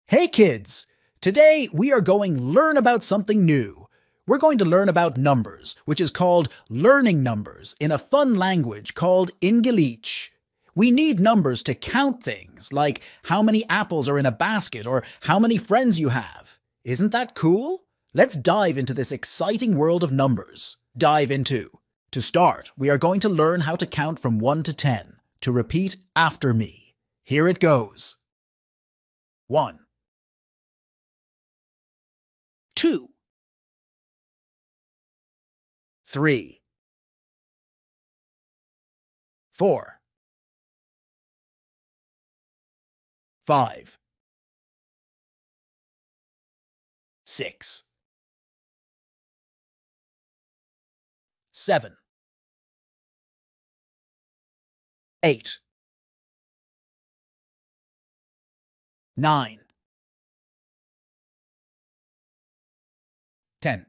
Hey kids! Today we are going to learn about something new. We're going to learn about numbers, which is called learning numbers in a fun language called Ingilish. We need numbers to count things, like how many apples are in a basket or how many friends you have. Isn't that cool? Let's dive into this exciting world of numbers. To start, we are going to learn how to count from 1 to 10. To repeat after me. Here it goes. 1, 2, 3, 4, 5, 6, 7, 8, 9, 10.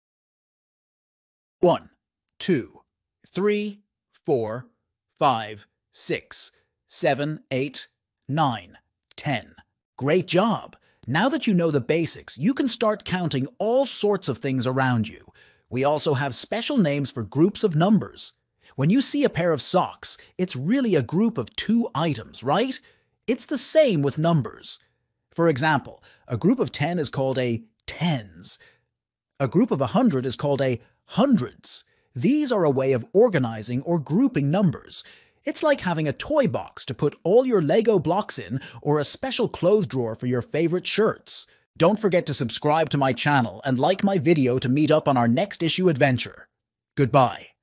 1, 2, 3, 4, 5, 6, 7, 8, 9, 10. Great job! Now that you know the basics, you can start counting all sorts of things around you. We also have special names for groups of numbers. When you see a pair of socks, it's really a group of 2 items, right? It's the same with numbers. For example, a group of 10 is called a tens. A group of 100 is called a hundreds. These are a way of organizing or grouping numbers. It's like having a toy box to put all your Lego blocks in or a special clothes drawer for your favorite shirts. Don't forget to subscribe to my channel and like my video to meet up on our next issue adventure. Goodbye.